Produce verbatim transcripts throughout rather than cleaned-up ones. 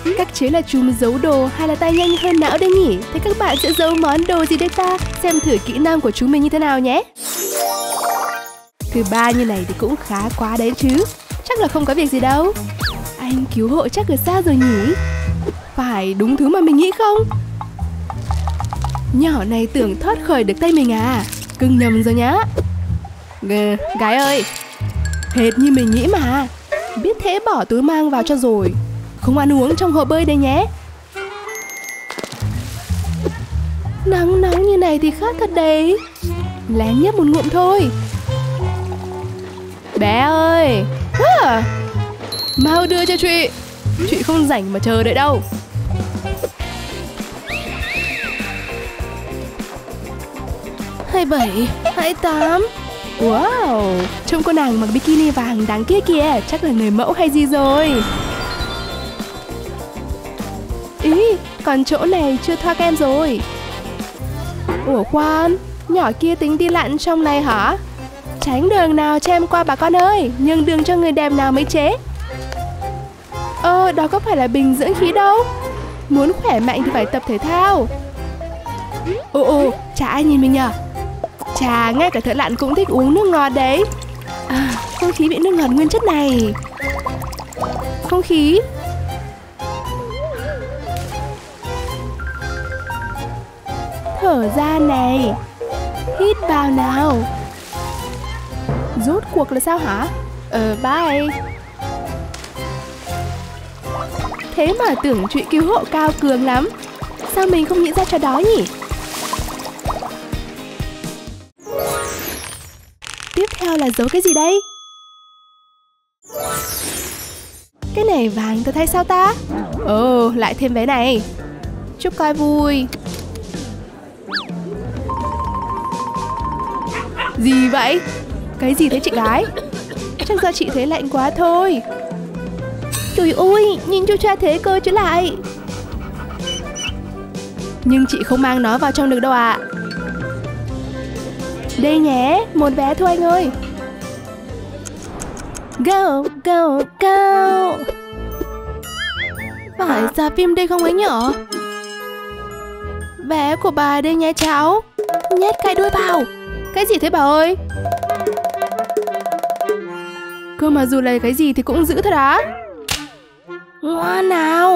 Cách chế là chùm giấu đồ hay là tay nhanh hơn não đây nhỉ? Thế các bạn sẽ giấu món đồ gì đây ta? Xem thử kỹ năng của chúng mình như thế nào nhé. Thứ ba như này thì cũng khá quá đấy chứ. Chắc là không có việc gì đâu. Anh cứu hộ chắc là sao rồi nhỉ? Phải đúng thứ mà mình nghĩ không? Nhỏ này tưởng thoát khỏi được tay mình à? Cưng nhầm rồi nhá. G gái ơi, hệt như mình nghĩ mà. Biết thế bỏ túi mang vào cho rồi. Không ăn uống trong hồ bơi đây nhé. Nắng nóng như này thì khát thật đấy. Lén nhấp một ngụm thôi. Bé ơi, à, mau đưa cho chị. Chị không rảnh mà chờ đợi đâu. hai bảy, hai tám. Wow, trông cô nàng mặc bikini vàng đáng kia kìa. Chắc là người mẫu hay gì rồi. Ý, còn chỗ này chưa thoa kem rồi. Ủa khoan, nhỏ kia tính đi lặn trong này hả? Tránh đường nào cho em qua bà con ơi. Nhưng đường cho người đẹp nào mới chế. Ờ, đó có phải là bình dưỡng khí đâu. Muốn khỏe mạnh thì phải tập thể thao. Ồ ồ, chả ai nhìn mình nhờ. Chà, ngay cả thợ lặn cũng thích uống nước ngọt đấy. À, không khí bị nước ngọt nguyên chất này. Không khí. Thở ra này. Hít vào nào. Rốt cuộc là sao hả? Ờ, bye. Thế mà tưởng chuyện cứu hộ cao cường lắm. Sao mình không nghĩ ra trò đó nhỉ? Tiếp theo là giấu cái gì đây? Cái này vàng tôi thấy sao ta? Ồ, oh, lại thêm vé này. Chúc coi vui. Gì vậy? Cái gì thế chị gái? Chắc do chị thấy lạnh quá thôi. Trời ơi, nhìn chú cha thế cơ chứ lại. Nhưng chị không mang nó vào trong được đâu ạ. À. Đây nhé, một vé thôi anh ơi. Go, go, go. Phải ra phim đây không ấy nhở? Vé của bà đây nha cháu. Nhét cái đuôi vào. Cái gì thế bà ơi? Cơ mà dù là cái gì thì cũng giữ thôi á. Ngoan nào.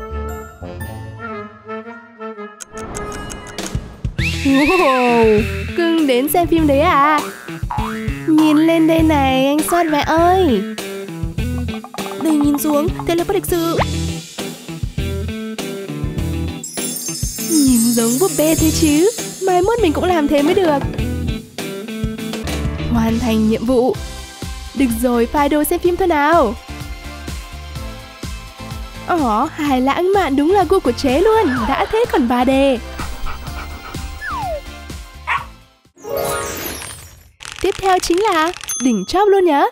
Wow, cưng đến xem phim đấy à? Nhìn lên đây này anh soát vé ơi. Đây nhìn xuống, thế là bất lịch sự. Nhìn giống búp bê thế chứ. Mai mốt mình cũng làm thế mới được. Hoàn thành nhiệm vụ. Được rồi, phai đồ xem phim thôi nào. Ồ, hài lãng mạn đúng là gu của chế luôn. Đã thế còn ba D. Tiếp theo chính là đỉnh chóp luôn nhá.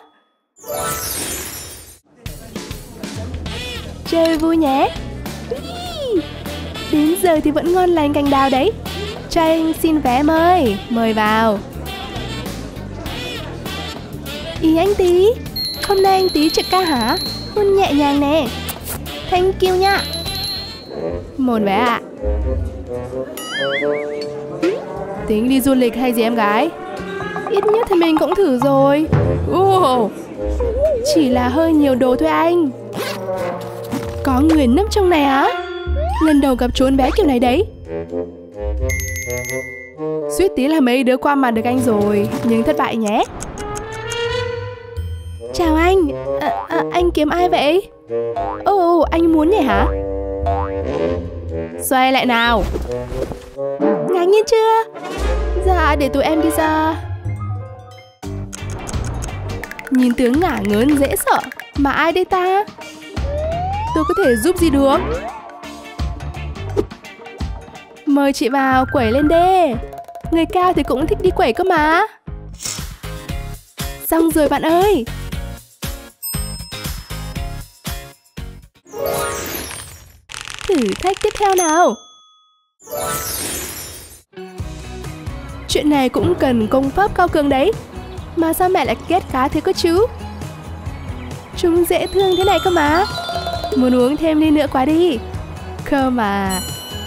Chơi vui nhé. Đến giờ thì vẫn ngon lành cành đào đấy. Cho anh xin vé em ơi. Mời vào. Ý anh Tí, hôm nay anh Tí trực ca hả? Hôn nhẹ nhàng nè. Thank you nha. Một vé ạ. Tính đi du lịch hay gì em gái? Ít nhất thì mình cũng thử rồi. Wow. Chỉ là hơi nhiều đồ thôi anh. Có người nấp trong này á? Lần đầu gặp trốn bé kiểu này đấy. Suýt tí là mấy đứa qua mặt được anh rồi. Nhưng thất bại nhé. Chào anh. à, à, Anh kiếm ai vậy? Ồ, oh, anh muốn nhảy hả? Xoay lại nào. Ngạc nhiên chưa? Dạ, để tụi em đi ra. Nhìn tướng ngả ngớn dễ sợ. Mà ai đây ta? Tôi có thể giúp gì được? Mời chị vào, quẩy lên đê. Người cao thì cũng thích đi quẩy cơ mà. Xong rồi bạn ơi. Thử thách tiếp theo nào. Chuyện này cũng cần công pháp cao cường đấy. Mà sao mẹ lại ghét cá thế cơ chứ? Chúng dễ thương thế này cơ mà. Muốn uống thêm ly nữa quá đi. Cơ mà.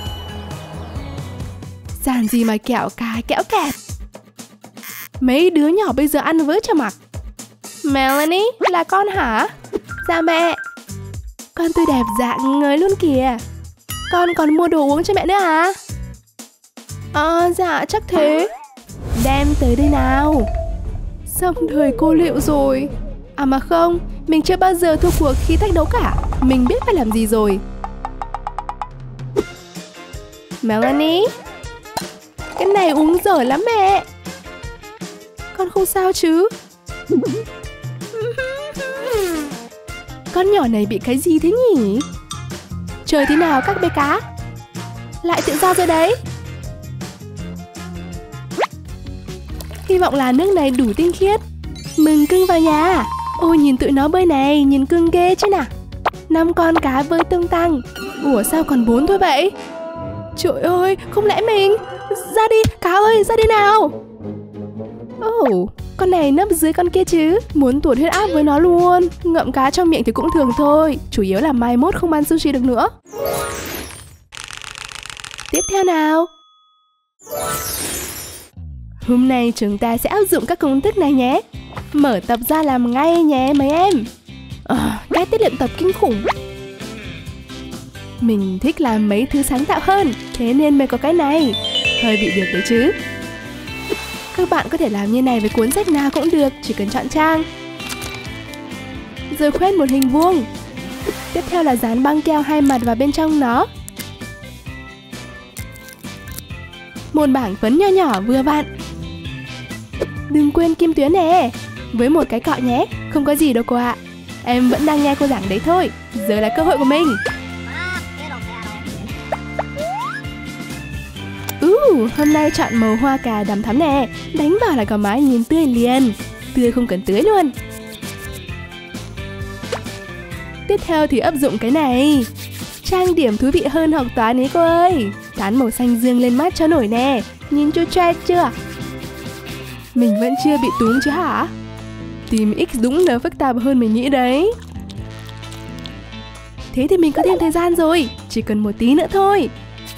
Giản gì mà kẹo cái kẹo kẹt. Mấy đứa nhỏ bây giờ ăn với cho mặc. Melanie, là con hả? Dạ mẹ. Con tươi đẹp dạng người luôn kìa. Con còn mua đồ uống cho mẹ nữa à? À dạ chắc thế. Đem tới đây nào. Xong đời cô liệu rồi. À mà không, mình chưa bao giờ thua cuộc khi thách đấu cả. Mình biết phải làm gì rồi. Melanie, cái này uống dở lắm mẹ. Con không sao chứ? Con nhỏ này bị cái gì thế nhỉ? Trời thế nào các bé cá? Lại tự do rồi đấy. Hy vọng là nước này đủ tinh khiết. Mừng cưng vào nhà. Ôi nhìn tụi nó bơi này, nhìn cưng ghê chứ nào. Năm con cá bơi tung tăng. Ủa sao còn bốn thôi vậy? Trời ơi, không lẽ mình... Ra đi, cá ơi, ra đi nào. Ồ, oh, con này nấp dưới con kia chứ. Muốn tuột huyết áp với nó luôn. Ngậm cá trong miệng thì cũng thường thôi. Chủ yếu là mai mốt không ăn sushi được nữa. Tiếp theo nào. Hôm nay chúng ta sẽ áp dụng các công thức này nhé. Mở tập ra làm ngay nhé mấy em. À, cái tiết luyện tập kinh khủng. Mình thích làm mấy thứ sáng tạo hơn, thế nên mới có cái này. Hơi bị được đấy chứ. Các bạn có thể làm như này với cuốn sách nào cũng được, chỉ cần chọn trang. Rồi khoét một hình vuông. Tiếp theo là dán băng keo hai mặt vào bên trong nó. Một bảng phấn nho nhỏ vừa vặn. Đừng quên kim tuyến nè. Với một cái cọ nhé. Không có gì đâu cô ạ. Em vẫn đang nghe cô giảng đấy thôi. Giờ là cơ hội của mình. Uh, hôm nay chọn màu hoa cà đằm thắm nè. Đánh vào là có mái nhìn tươi liền. Tươi không cần tưới luôn. Tiếp theo thì áp dụng cái này. Trang điểm thú vị hơn học toán ấy cô ơi. Dán màu xanh dương lên mắt cho nổi nè. Nhìn chú trai chưa? Mình vẫn chưa bị túm chứ hả? Tìm X đúng là phức tạp hơn mình nghĩ đấy. Thế thì mình có thêm thời gian rồi. Chỉ cần một tí nữa thôi.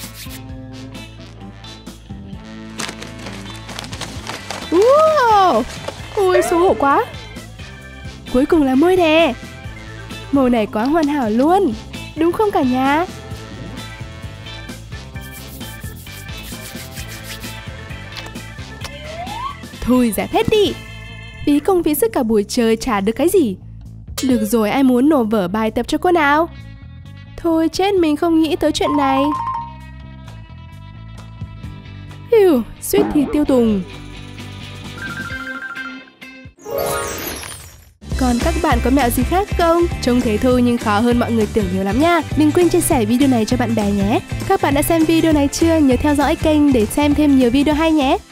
Wow! Ôi xấu hổ quá. Cuối cùng là môi nè. Màu này quá hoàn hảo luôn. Đúng không cả nhà? Thôi giải hết đi. Phí công phí sức cả buổi trời chả được cái gì. Được rồi, ai muốn nộp vở bài tập cho cô nào? Thôi chết, mình không nghĩ tới chuyện này. Hiu, suýt thì tiêu tùng. Còn các bạn có mẹo gì khác không? Trông thế thôi nhưng khó hơn mọi người tưởng nhiều lắm nha. Đừng quên chia sẻ video này cho bạn bè nhé. Các bạn đã xem video này chưa? Nhớ theo dõi kênh để xem thêm nhiều video hay nhé.